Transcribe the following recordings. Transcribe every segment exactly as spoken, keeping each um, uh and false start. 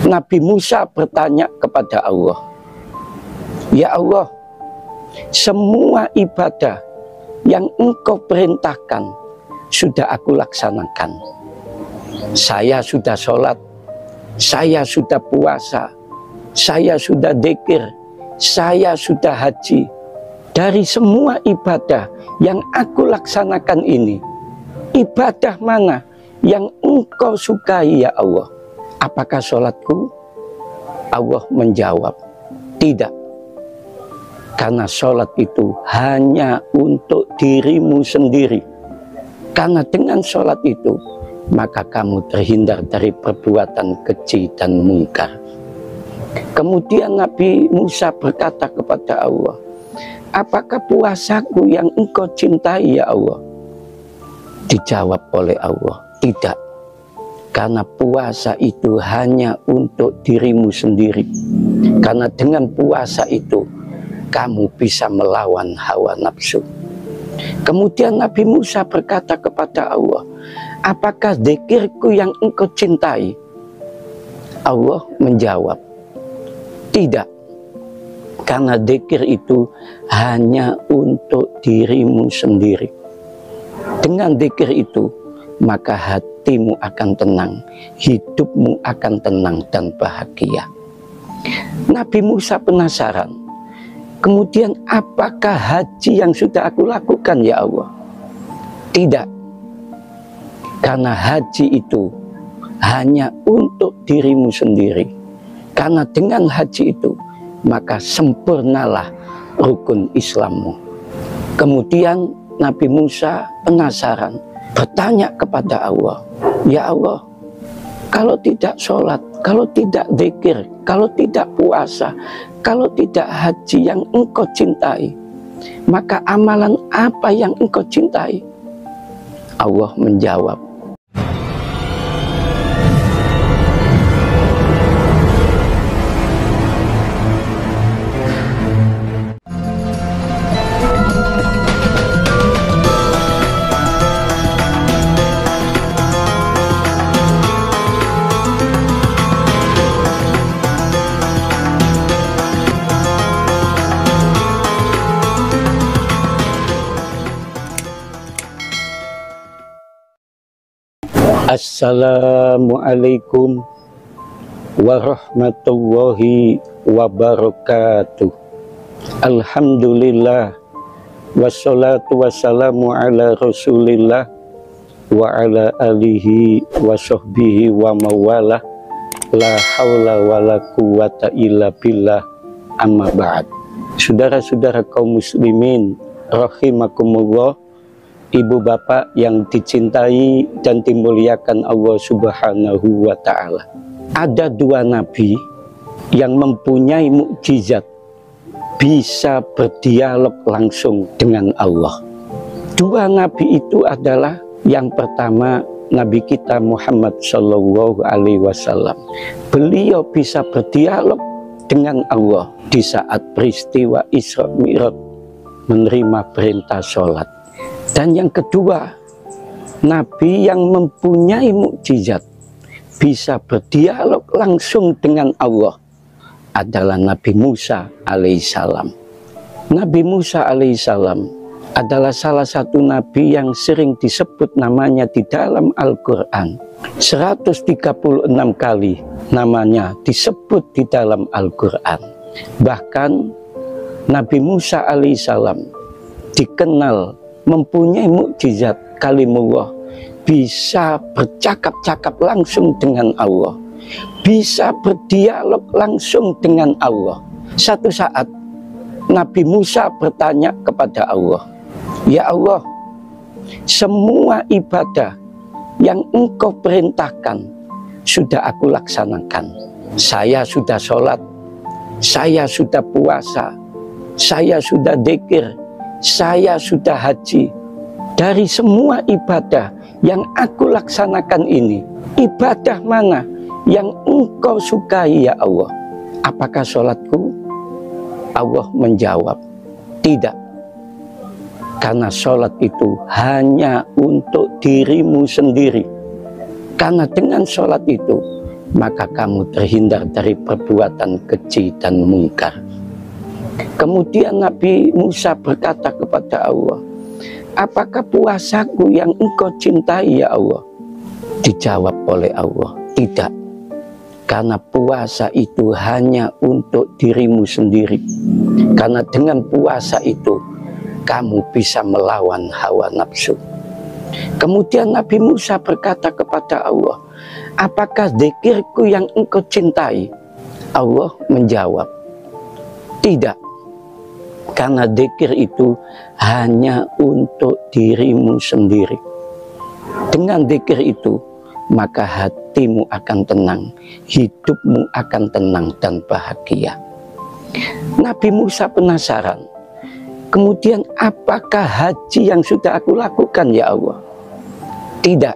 Nabi Musa bertanya kepada Allah, "Ya Allah, semua ibadah yang Engkau perintahkan sudah aku laksanakan. Saya sudah sholat, saya sudah puasa, saya sudah dzikir, saya sudah haji. Dari semua ibadah yang aku laksanakan ini, ibadah mana yang Engkau sukai ya Allah? Apakah sholatku?" Allah menjawab, "Tidak. Karena sholat itu hanya untuk dirimu sendiri. Karena dengan sholat itu, maka kamu terhindar dari perbuatan keji dan mungkar." Kemudian Nabi Musa berkata kepada Allah, "Apakah puasaku yang Engkau cintai ya Allah?" Dijawab oleh Allah, "Tidak. Karena puasa itu hanya untuk dirimu sendiri. Karena dengan puasa itu kamu bisa melawan hawa nafsu." Kemudian Nabi Musa berkata kepada Allah, "Apakah dzikirku yang Engkau cintai?" Allah menjawab, "Tidak. Karena dzikir itu hanya untuk dirimu sendiri. Dengan dzikir itu, maka hatimu akan tenang, hidupmu akan tenang dan bahagia." Nabi Musa penasaran, "Kemudian apakah haji yang sudah aku lakukan ya Allah?" Tidak. Karena haji itu hanya untuk dirimu sendiri. Karena dengan haji itu, maka sempurnalah rukun Islammu. Kemudian Nabi Musa penasaran, bertanya kepada Allah, "Ya Allah, kalau tidak sholat, kalau tidak dzikir, kalau tidak puasa, kalau tidak haji yang Engkau cintai, maka amalan apa yang Engkau cintai?" Allah menjawab, "Assalamualaikum warahmatullahi wabarakatuh. Alhamdulillah, wassalatu wassalamu ala rasulillah wa ala alihi wa sahbihi wa mawalah, la hawla wa la quwata illa billah, amma ba'd." Saudara-saudara kaum muslimin rahimakumullah, ibu bapak yang dicintai dan dimuliakan Allah Subhanahu wa ta'ala. Ada dua nabi yang mempunyai mukjizat bisa berdialog langsung dengan Allah. Dua nabi itu adalah, yang pertama Nabi kita Muhammad Shallallahu Alaihi Wasallam. Beliau bisa berdialog dengan Allah di saat peristiwa Isra Mi'raj, menerima perintah sholat. Dan yang kedua, nabi yang mempunyai mukjizat bisa berdialog langsung dengan Allah adalah Nabi Musa alaihissalam. Nabi Musa alaihissalam adalah salah satu nabi yang sering disebut namanya di dalam Al-Quran. seratus tiga puluh enam kali namanya disebut di dalam Al-Quran. Bahkan Nabi Musa alaihissalam dikenal mempunyai mukjizat kalimullah, bisa bercakap-cakap langsung dengan Allah, bisa berdialog langsung dengan Allah. Satu saat Nabi Musa bertanya kepada Allah, "Ya Allah, semua ibadah yang Engkau perintahkan sudah aku laksanakan. Saya sudah sholat, saya sudah puasa, saya sudah dzikir, saya sudah haji. Dari semua ibadah yang aku laksanakan ini, ibadah mana yang Engkau sukai ya Allah? Apakah sholatku?" Allah menjawab, "Tidak. Karena sholat itu hanya untuk dirimu sendiri. Karena dengan sholat itu, maka kamu terhindar dari perbuatan keji dan mungkar. Kemudian Nabi Musa berkata kepada Allah, apakah puasaku yang engkau cintai ya Allah? Dijawab oleh Allah, tidak. Karena puasa itu hanya untuk dirimu sendiri. Karena dengan puasa itu kamu bisa melawan hawa nafsu. Kemudian Nabi Musa berkata kepada Allah, apakah zikirku yang engkau cintai? Allah menjawab, tidak. Karena zikir itu hanya untuk dirimu sendiri. Dengan zikir itu, maka hatimu akan tenang, hidupmu akan tenang dan bahagia. Nabi Musa penasaran, kemudian apakah haji yang sudah aku lakukan ya Allah? Tidak.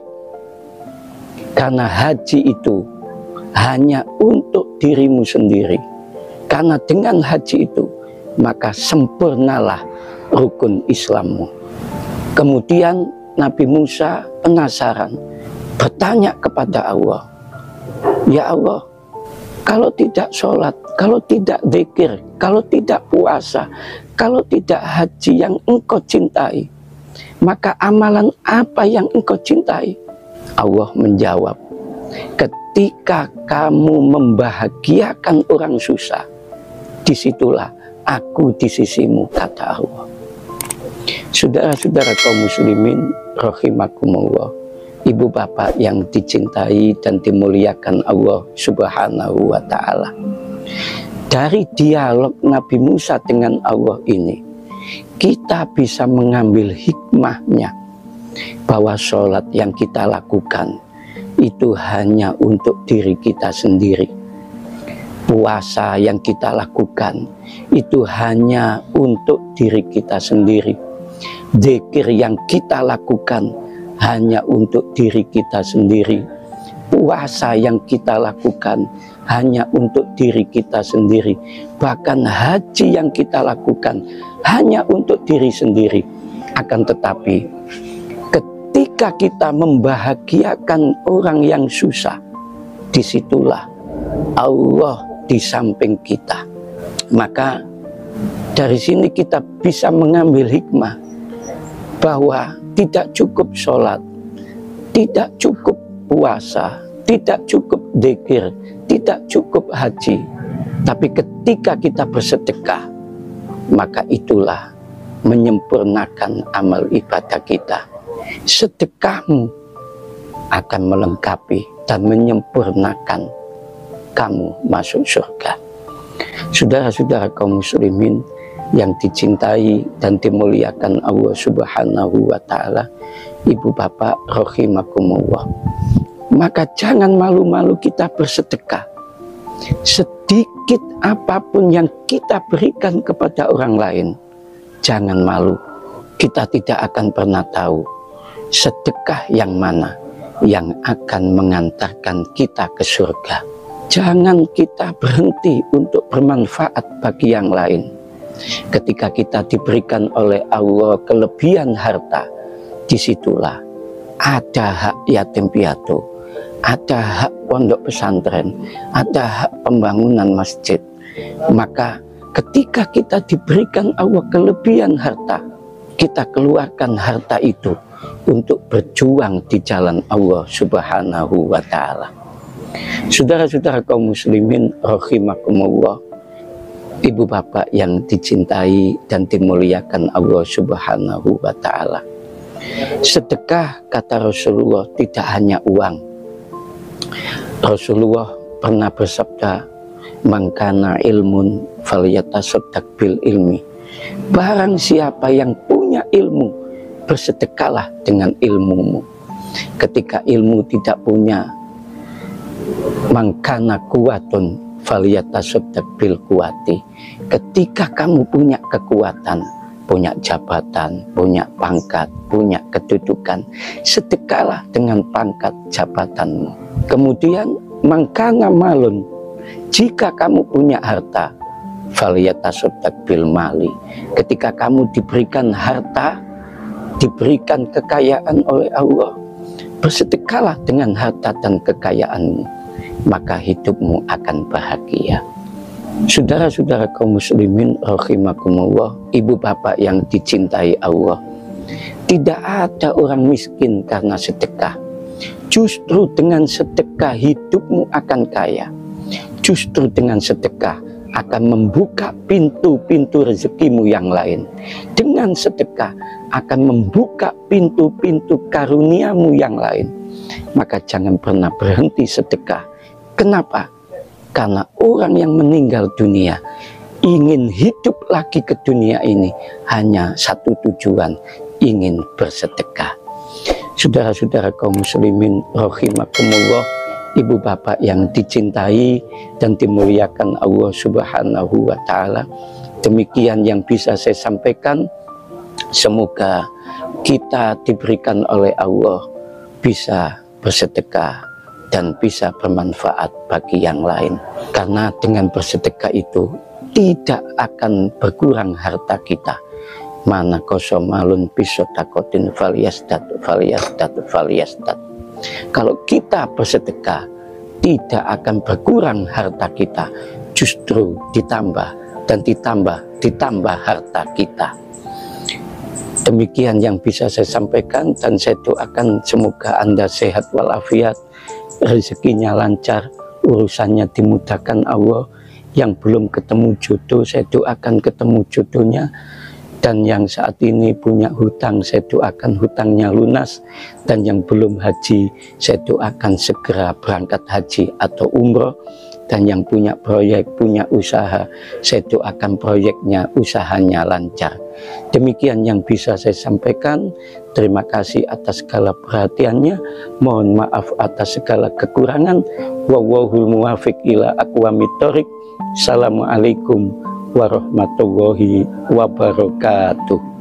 Karena haji itu hanya untuk dirimu sendiri. Karena dengan haji itu, maka sempurnalah rukun Islammu. Kemudian Nabi Musa penasaran, bertanya kepada Allah, ya Allah, kalau tidak sholat, kalau tidak zikir, kalau tidak puasa, kalau tidak haji yang engkau cintai, maka amalan apa yang engkau cintai? Allah menjawab, ketika kamu membahagiakan orang susah, disitulah aku di sisimu, kata Allah. Saudara-saudara kaum muslimin rahimakumullah, ibu bapak yang dicintai dan dimuliakan Allah subhanahu wa ta'ala, dari dialog Nabi Musa dengan Allah ini, kita bisa mengambil hikmahnya bahwa sholat yang kita lakukan itu hanya untuk diri kita sendiri. Puasa yang kita lakukan itu hanya untuk diri kita sendiri. Zikir yang kita lakukan hanya untuk diri kita sendiri. Puasa yang kita lakukan hanya untuk diri kita sendiri. Bahkan haji yang kita lakukan hanya untuk diri sendiri. Akan tetapi ketika kita membahagiakan orang yang susah, disitulah Allah di samping kita. Maka dari sini kita bisa mengambil hikmah bahwa tidak cukup sholat, tidak cukup puasa, tidak cukup zikir, tidak cukup haji, tapi ketika kita bersedekah, maka itulah menyempurnakan amal ibadah kita. Sedekahmu akan melengkapi dan menyempurnakan kamu masuk surga. Saudara-saudara kaum muslimin yang dicintai dan dimuliakan Allah subhanahu wa ta'ala, ibu bapak rahimakumullah, maka jangan malu-malu kita bersedekah. Sedikit apapun yang kita berikan kepada orang lain, jangan malu. Kita tidak akan pernah tahu sedekah yang mana yang akan mengantarkan kita ke surga. Jangan kita berhenti untuk bermanfaat bagi yang lain. Ketika kita diberikan oleh Allah kelebihan harta, disitulah ada hak yatim piatu, ada hak pondok pesantren, ada hak pembangunan masjid. Maka ketika kita diberikan Allah kelebihan harta, kita keluarkan harta itu untuk berjuang di jalan Allah subhanahu wa ta'ala. Saudara-saudara kaum muslimin rahimakumullah, ibu bapak yang dicintai dan dimuliakan Allah subhanahu wa ta'ala, sedekah, kata Rasulullah, tidak hanya uang. Rasulullah pernah bersabda, man kana ilmun falyatasaddaq bil ilmi. Barang siapa yang punya ilmu, bersedekahlah dengan ilmumu. Ketika ilmu tidak punya, mangkana kuatun faliyatasaddaq bil kuwati. Ketika kamu punya kekuatan, punya jabatan, punya pangkat, punya kedudukan, sedekahlah dengan pangkat jabatanmu. Kemudian mangkana malun, jika kamu punya harta, faliyatasaddaq bil mali. Ketika kamu diberikan harta, diberikan kekayaan oleh Allah, bersedekahlah dengan harta dan kekayaanmu. maka hidupmu akan bahagia. Saudara-saudara kaum muslimin rahimakumullah, ibu bapak yang dicintai Allah, tidak ada orang miskin karena sedekah. Justru dengan sedekah hidupmu akan kaya. Justru dengan sedekah akan membuka pintu-pintu rezekimu yang lain. Dengan sedekah akan membuka pintu-pintu karuniamu yang lain. Maka jangan pernah berhenti sedekah. Kenapa? Karena orang yang meninggal dunia ingin hidup lagi ke dunia ini hanya satu tujuan, ingin bersedekah. Saudara-saudara kaum muslimin rahimakumullah, ibu bapak yang dicintai dan dimuliakan Allah Subhanahu wa taala, demikian yang bisa saya sampaikan. Semoga kita diberikan oleh Allah bisa bersedekah dan bisa bermanfaat bagi yang lain. Karena dengan bersedekah itu tidak akan berkurang harta kita. Mana kosomalun bisotakotin faliyasdat faliyasdat faliyasdat. Kalau kita bersedekah, tidak akan berkurang harta kita, justru ditambah dan ditambah ditambah harta kita. Demikian yang bisa saya sampaikan, dan saya doakan semoga Anda sehat walafiat, rezekinya lancar, urusannya dimudahkan Allah. Yang belum ketemu jodoh, saya doakan ketemu jodohnya. Dan yang saat ini punya hutang, saya doakan hutangnya lunas. Dan yang belum haji, saya doakan segera berangkat haji atau umroh. Dan yang punya proyek, punya usaha, saya doakan proyeknya, usahanya lancar. Demikian yang bisa saya sampaikan. Terima kasih atas segala perhatiannya. Mohon maaf atas segala kekurangan. Wallahul muwafiq ila aqwamit thoriq. Assalamualaikum warahmatullahi wabarakatuh.